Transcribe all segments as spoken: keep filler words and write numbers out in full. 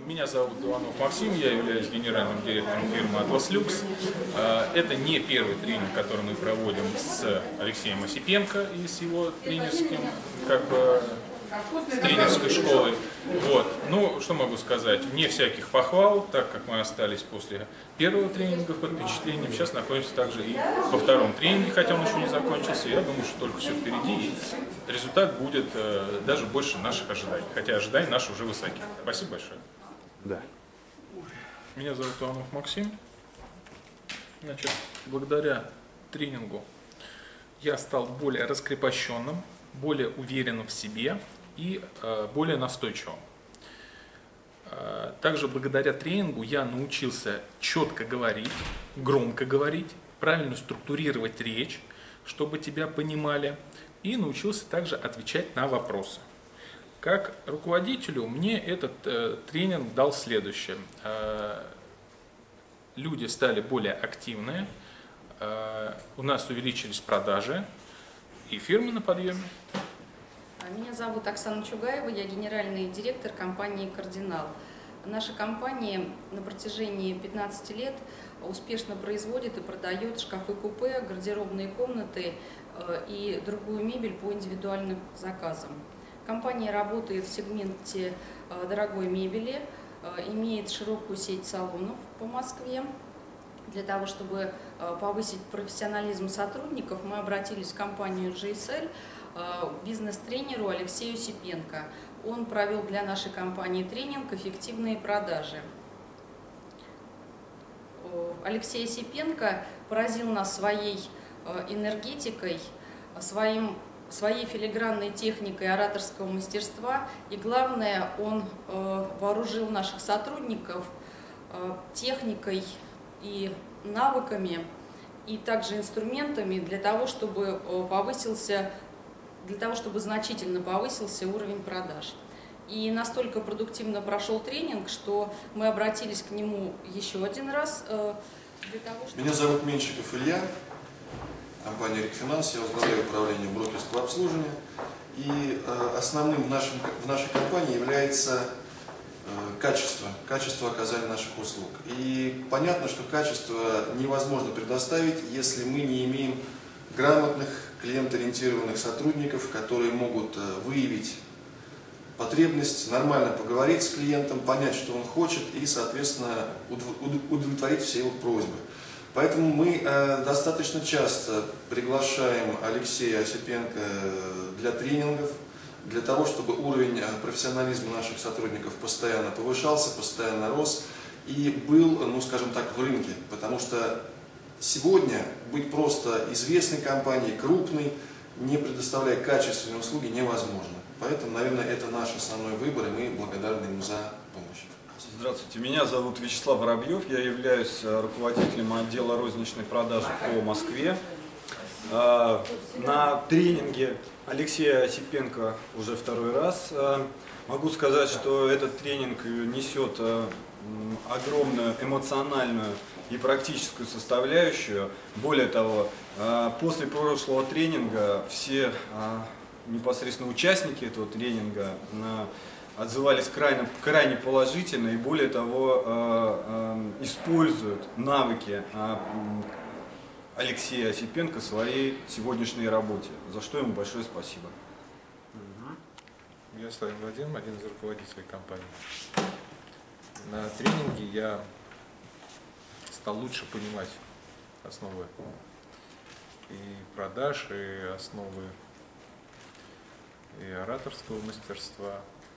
Меня зовут Иванов Максим, я являюсь генеральным директором фирмы Atlas Lux. Это не первый тренинг, который мы проводим с Алексеем Осипенко и с его тренерским, как бы, с тренерской школой. Вот. Ну, что могу сказать, вне всяких похвал, так как мы остались после первого тренинга под впечатлением, сейчас находимся также и во втором тренинге, хотя он еще не закончился. Я думаю, что только все впереди, и результат будет э, даже больше наших ожиданий, хотя ожидания наши уже высоки. Спасибо большое. Да. Меня зовут Иванов Максим. Значит, благодаря тренингу я стал более раскрепощенным, более уверенным в себе и э, более настойчивым. Э, также благодаря тренингу я научился четко говорить, громко говорить, правильно структурировать речь, чтобы тебя понимали, и научился также отвечать на вопросы. Как руководителю мне этот э, тренинг дал следующее. Э, люди стали более активные, э, у нас увеличились продажи, и фирмы на подъеме. Меня зовут Оксана Чугаева, я генеральный директор компании «Кардинал». Наша компания на протяжении пятнадцати лет успешно производит и продает шкафы-купе, гардеробные комнаты э, и другую мебель по индивидуальным заказам. Компания работает в сегменте э, дорогой мебели, э, имеет широкую сеть салонов по Москве. Для того, чтобы э, повысить профессионализм сотрудников, мы обратились в компанию джи эс эл, э, бизнес-тренеру Алексею Осипенко. Он провел для нашей компании тренинг «Эффективные продажи». Алексей Осипенко поразил нас своей э, энергетикой, своим своей филигранной техникой ораторского мастерства, и главное, он э, вооружил наших сотрудников э, техникой и навыками, и также инструментами для того, чтобы э, повысился, для того, чтобы значительно повысился уровень продаж. И настолько продуктивно прошел тренинг, что мы обратились к нему еще один раз. Э, для того, чтобы... Меня зовут Меньшиков Илья. Компания «Рикфинанс», я возглавляю управление брокерского обслуживания. И э, основным в, нашем, в нашей компании является э, качество, качество оказания наших услуг. И понятно, что качество невозможно предоставить, если мы не имеем грамотных, клиент-ориентированных сотрудников, которые могут э, выявить потребность, нормально поговорить с клиентом, понять, что он хочет, и, соответственно, удовлетворить все его просьбы. Поэтому мы э, достаточно часто приглашаем Алексея Осипенко для тренингов, для того, чтобы уровень профессионализма наших сотрудников постоянно повышался, постоянно рос и был, ну скажем так, в рынке. Потому что сегодня быть просто известной компанией, крупной, не предоставляя качественные услуги, невозможно. Поэтому, наверное, это наш основной выбор, и мы благодарны ему за помощь. Здравствуйте, меня зовут Вячеслав Воробьев, я являюсь руководителем отдела розничной продажи по Москве. На тренинге Алексея Осипенко уже второй раз. Могу сказать, что этот тренинг несет огромную эмоциональную и практическую составляющую. Более того, после прошлого тренинга все непосредственно участники этого тренинга отзывались крайне, крайне положительно и, более того, э, э, используют навыки э, Алексея Осипенко в своей сегодняшней работе, за что ему большое спасибо. Я Славин Владимир, один из руководителей компании. На тренинге я стал лучше понимать основы и продаж, и основы и ораторского мастерства.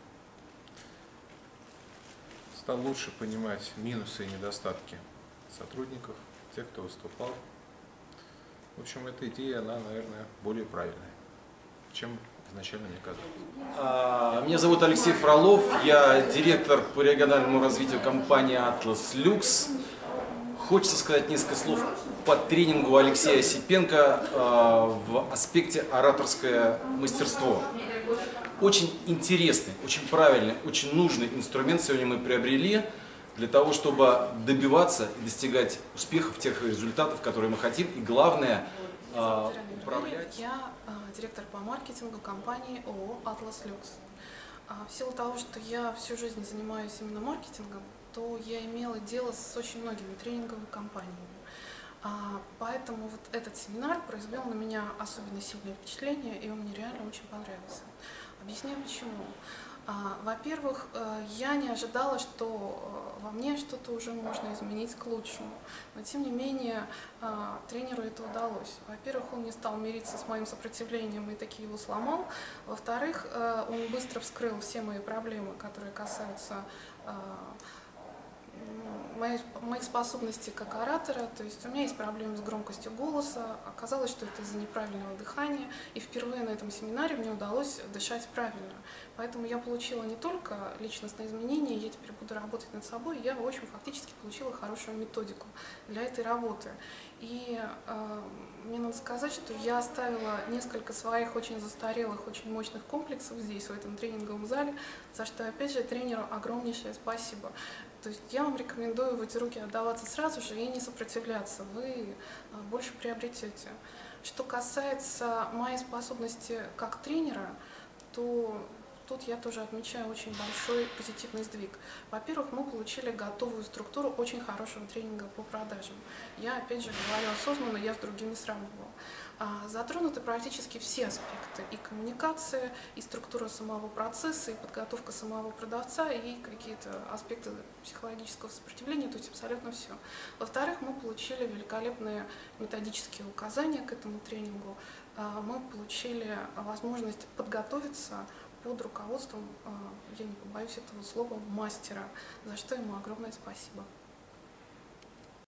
Стал лучше понимать минусы и недостатки сотрудников, тех, кто выступал. В общем, эта идея, она, наверное, более правильная, чем изначально мне казалось. Меня зовут Алексей Фролов, я директор по региональному развитию компании Atlas Lux. Хочется сказать несколько слов по тренингу Алексея Осипенко в аспекте ораторское мастерство. Очень интересный, очень правильный, очень нужный инструмент сегодня мы приобрели для того, чтобы добиваться и достигать успехов, тех результатов, которые мы хотим, и главное, управлять. Я директор по маркетингу компании ООО Atlas Lux. А в силу того, что я всю жизнь занимаюсь именно маркетингом, то я имела дело с очень многими тренинговыми компаниями. А, поэтому вот этот семинар произвел на меня особенно сильное впечатление, и он мне реально очень понравился. Объясняю почему. А, во-первых, я не ожидала, что во мне что-то уже можно изменить к лучшему. Но тем не менее тренеру это удалось. Во-первых, он не стал мириться с моим сопротивлением и таки его сломал. Во-вторых, он быстро вскрыл все мои проблемы, которые касаются Мои, моих способностей как оратора. То есть у меня есть проблемы с громкостью голоса. Оказалось, что это из-за неправильного дыхания. И впервые на этом семинаре мне удалось дышать правильно. Поэтому я получила не только личностные изменения, я теперь буду работать над собой. Я, в общем, фактически получила хорошую методику для этой работы. И э, мне надо сказать, что я оставила несколько своих очень застарелых, очень мощных комплексов здесь, в этом тренинговом зале, за что, опять же, тренеру огромнейшее спасибо. То есть я вам рекомендую в эти руки отдаваться сразу же и не сопротивляться, вы больше приобретете. Что касается моей способности как тренера, то тут я тоже отмечаю очень большой позитивный сдвиг. Во-первых, мы получили готовую структуру очень хорошего тренинга по продажам. Я, опять же, говорю осознанно, я с другими сравнивала. Затронуты практически все аспекты: и коммуникация, и структура самого процесса, и подготовка самого продавца, и какие-то аспекты психологического сопротивления, то есть абсолютно все. Во-вторых, мы получили великолепные методические указания к этому тренингу. Мы получили возможность подготовиться под руководством, я не побоюсь этого слова, мастера, за что ему огромное спасибо.